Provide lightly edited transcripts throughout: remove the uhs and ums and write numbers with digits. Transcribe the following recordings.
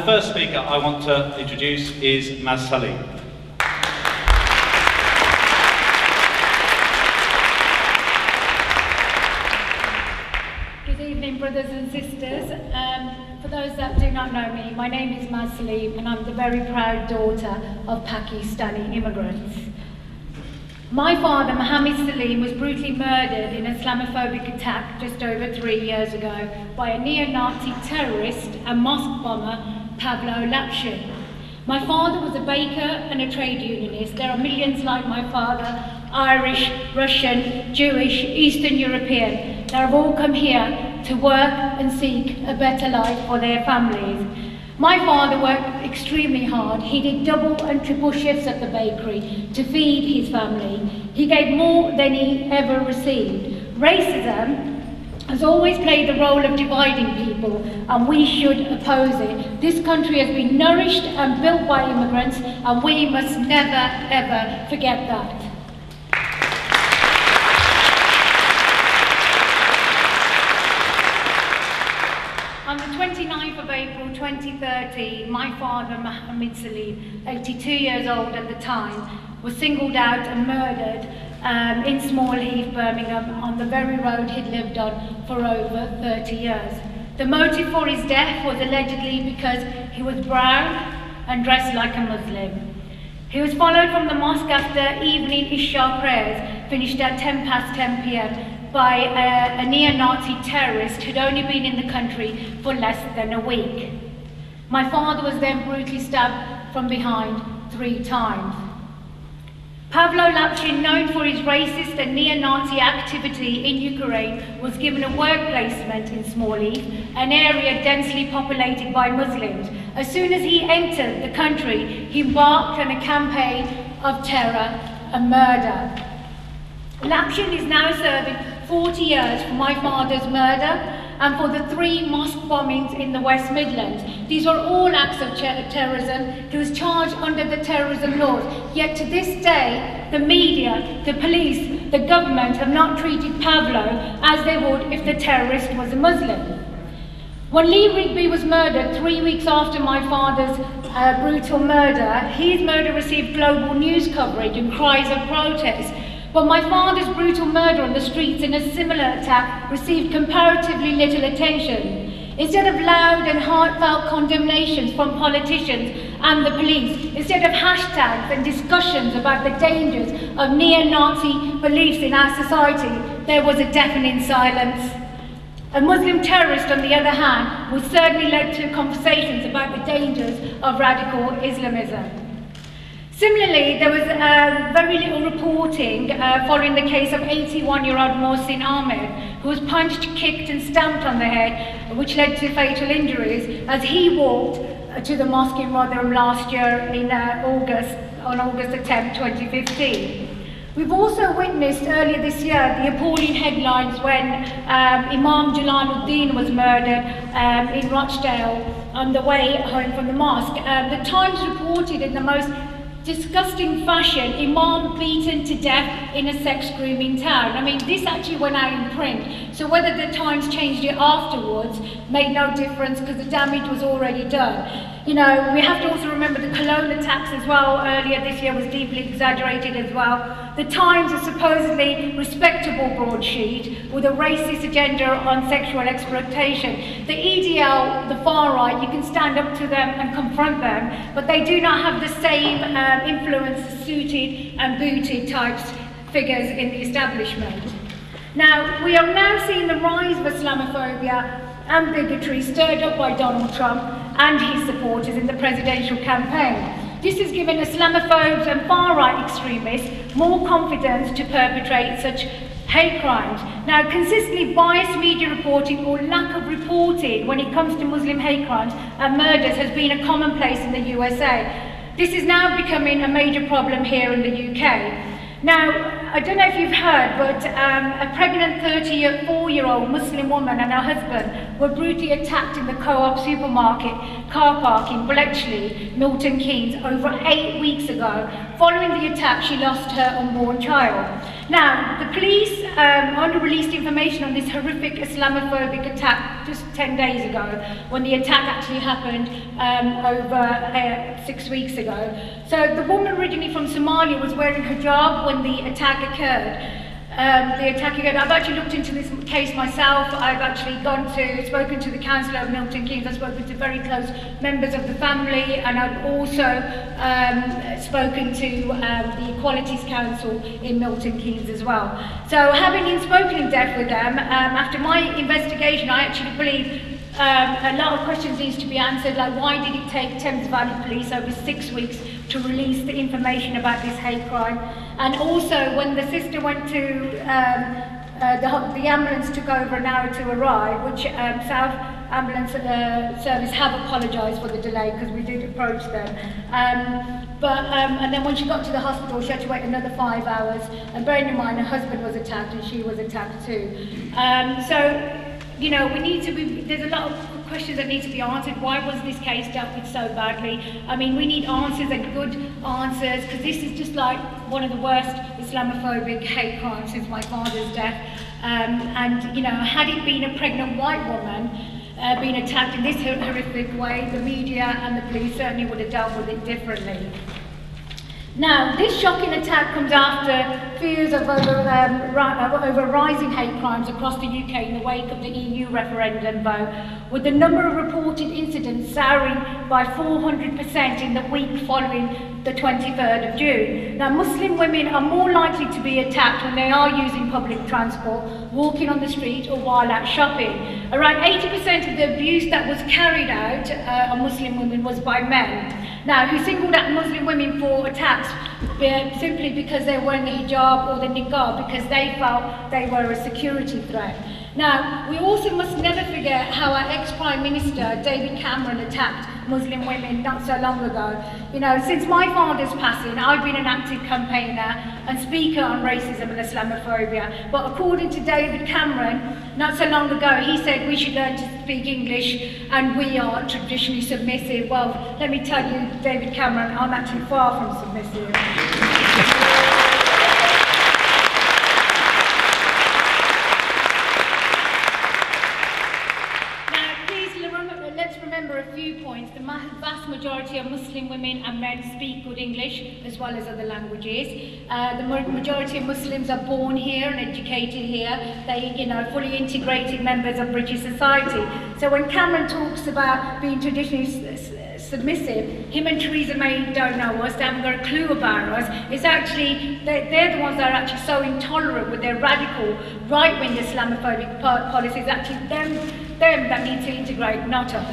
first speaker I want to introduce is Ms. Saleem. Good evening, brothers and sisters. For those that do not know me, my name is Ms. Saleem, and I'm the very proud daughter of Pakistani immigrants. My father, Mohammed Saleem, was brutally murdered in an Islamophobic attack just over 3 years ago by a neo-Nazi terrorist and mosque bomber, Pavlo Lapshin. My father was a baker and a trade unionist. There are millions like my father, Irish, Russian, Jewish, Eastern European, that have all come here to work and seek a better life for their families. My father worked extremely hard. He did double and triple shifts at the bakery to feed his family. He gave more than he ever received. Racism has always played the role of dividing people, and we should oppose it. This country has been nourished and built by immigrants, and we must never, ever forget that. On the 29th of April 2013, my father, Mohammed Saleem, 82 years old at the time, was singled out and murdered in Small Heath, Birmingham, on the very road he'd lived on for over 30 years. The motive for his death was allegedly because he was brown and dressed like a Muslim. He was followed from the mosque after evening Isha prayers, finished at 10 p.m, by a neo-Nazi terrorist who'd only been in the country for less than a week. My father was then brutally stabbed from behind 3 times. Pavlo Lapshin, known for his racist and neo-Nazi activity in Ukraine, was given a work placement in Small Heath, an area densely populated by Muslims. As soon as he entered the country, he embarked on a campaign of terror and murder. Lapshin is now serving 40 years for my father's murder and for the 3 mosque bombings in the West Midlands. These are all acts of terrorism. He was charged under the terrorism laws. Yet to this day, the media, the police, the government have not treated Pavlo as they would if the terrorist was a Muslim. When Lee Rigby was murdered 3 weeks after my father's brutal murder, his murder received global news coverage and cries of protest. But my father's brutal murder on the streets in a similar attack received comparatively little attention. Instead of loud and heartfelt condemnations from politicians and the police, instead of hashtags and discussions about the dangers of neo-Nazi beliefs in our society, there was a deafening silence. A Muslim terrorist, on the other hand, was certainly led to conversations about the dangers of radical Islamism. Similarly, there was very little reporting following the case of 81-year-old Mohsin Ahmed, who was punched, kicked and stamped on the head, which led to fatal injuries as he walked to the mosque in Rotherham last year on August 10, 2015. We've also witnessed earlier this year the appalling headlines when Imam Jalaluddin was murdered in Rochdale on the way home from the mosque. The Times reported in the most disgusting fashion, Imam beaten to death in a sex grooming town. I mean, this actually went out in print, so whether the Times changed it afterwards made no difference because the damage was already done. You know, we have to also remember the Cologne attacks as well earlier this year was deeply exaggerated as well. The Times, a supposedly respectable broadsheet with a racist agenda on sexual exploitation. The EDL, the far right, you can stand up to them and confront them, but they do not have the same influence as suited and booted types figures in the establishment. Now, we are now seeing the rise of Islamophobia and bigotry stirred up by Donald Trump and his supporters in the presidential campaign. This has given Islamophobes and far-right extremists more confidence to perpetrate such hate crimes. Now, consistently biased media reporting or lack of reporting when it comes to Muslim hate crimes and murders has been a commonplace in the USA. This is now becoming a major problem here in the UK. Now, I don't know if you've heard, but a pregnant 34-year-old Muslim woman and her husband were brutally attacked in the Co-op supermarket car park in Bletchley, Milton Keynes, over 8 weeks ago. Following the attack, she lost her unborn child. Now, the police only released information on this horrific Islamophobic attack just 10 days ago, when the attack actually happened over 6 weeks ago. So the woman originally from Somalia was wearing hijab when the attack occurred. I've actually looked into this case myself. I've actually spoken to the Councillor of Milton Keynes. I've spoken to very close members of the family, and I've also spoken to the Equalities Council in Milton Keynes as well. So having spoken in depth with them, after my investigation, I actually believe a lot of questions needs to be answered, like why did it take Thames Valley Police over 6 weeks to release the information about this hate crime? And also, when the sister went to, the ambulance took over an hour to arrive, which South Ambulance Service have apologised for the delay because we did approach them. And then when she got to the hospital, she had to wait another 5 hours. And bearing in mind, her husband was attacked and she was attacked too. You know, there's a lot of questions that need to be answered. Why was this case dealt with so badly? I mean, we need answers and good answers, because this is just like one of the worst Islamophobic hate crimes since my father's death. And, you know, had it been a pregnant white woman being attacked in this horrific way, the media and the police certainly would have dealt with it differently. Now, this shocking attack comes after fears of over rising hate crimes across the UK in the wake of the EU referendum vote, with the number of reported incidents soaring by 400% in the week following the 23rd of June. Now, Muslim women are more likely to be attacked when they are using public transport, walking on the street, or while out shopping. Around 80% of the abuse that was carried out on Muslim women was by men. Now, who singled out Muslim women for attacks simply because they were wearing a hijab or the niqab, because they felt they were a security threat. Now, we also must never forget how our ex-Prime Minister, David Cameron, attacked Muslim women not so long ago. You know, since my father's passing, I've been an active campaigner and speaker on racism and Islamophobia. But according to David Cameron, not so long ago, he said we should learn to speak English and we are traditionally submissive. Well, let me tell you, David Cameron, I'm actually far from submissive. A few points. The vast majority of Muslim women and men speak good English as well as other languages. The majority of Muslims are born here and educated here. They, you know, fully integrated members of British society. So when Cameron talks about being traditionally submissive, him and Theresa May don't know us, they haven't got a clue about us. It's actually, they're the ones that are actually so intolerant with their radical right-wing Islamophobic policies. Actually, them that need to integrate, not us.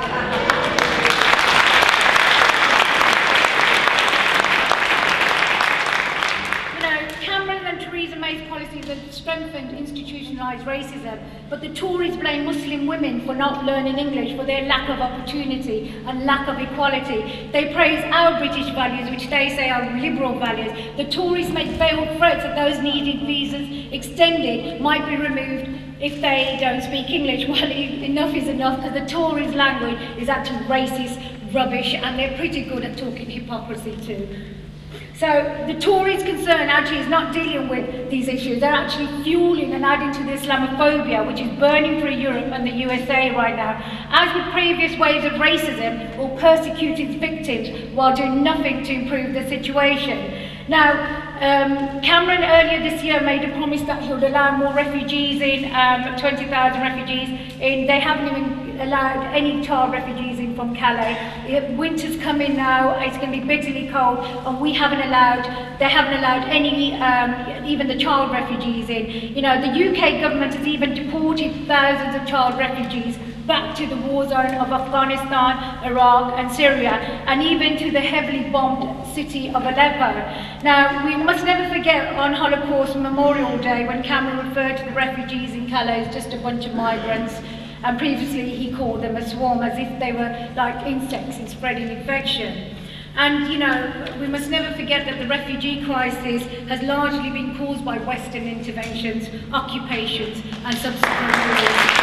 You know, Cameron and Theresa May's policies have strengthened institutionalised racism, but the Tories blame Muslim women for not learning English, for their lack of opportunity and lack of equality. They praise our British values, which they say are liberal values. The Tories make veiled threats that those needing visas extended might be removed if they don't speak English. Well, enough is enough, because the Tories' language is actually racist rubbish, and they're pretty good at talking hypocrisy too. So the Tories' concern actually is not dealing with these issues. They're actually fueling and adding to the Islamophobia, which is burning through Europe and the USA right now. As with previous waves of racism, will persecute its victims while doing nothing to improve the situation. Now, Cameron earlier this year made a promise that he would allow more refugees in, 20,000 refugees in. They haven't even allowed any child refugees in from Calais. Winter's coming now, it's going to be bitterly cold, and they haven't allowed any, even the child refugees in. You know, the UK government has even deported thousands of child refugees back to the war zone of Afghanistan, Iraq and Syria, and even to the heavily bombed city of Aleppo. Now, we must never forget on Holocaust Memorial Day when Cameron referred to the refugees in Calais as just a bunch of migrants, and previously he called them a swarm, as if they were like insects in spreading infection. And, you know, we must never forget that the refugee crisis has largely been caused by Western interventions, occupations and subsequent wars.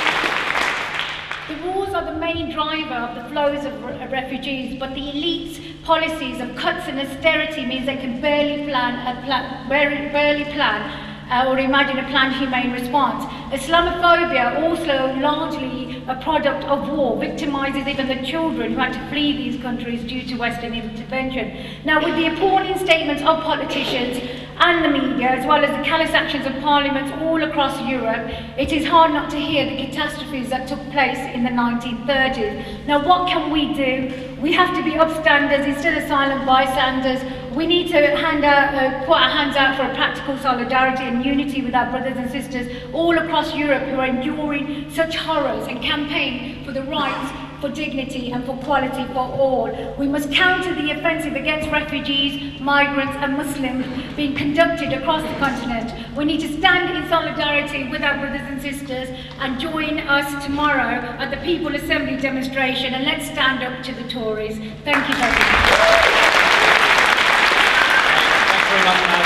The wars are the main driver of the flows of refugees, but the elites policies of cuts and austerity means they can barely plan or imagine a planned humane response. Islamophobia, also largely a product of war, victimises even the children who had to flee these countries due to Western intervention. Now, with the appalling statements of politicians and the media, as well as the callous actions of parliaments all across Europe, it is hard not to hear the catastrophes that took place in the 1930s. Now, what can we do? We have to be upstanders instead of silent bystanders. We need to put our hands out for a practical solidarity and unity with our brothers and sisters all across Europe who are enduring such horrors, and campaign for the rights, for dignity and for quality for all. We must counter the offensive against refugees, migrants and Muslims being conducted across the continent. We need to stand in solidarity with our brothers and sisters and join us tomorrow at the People Assembly demonstration, and let's stand up to the Tories. Thank you very much. Thanks very much.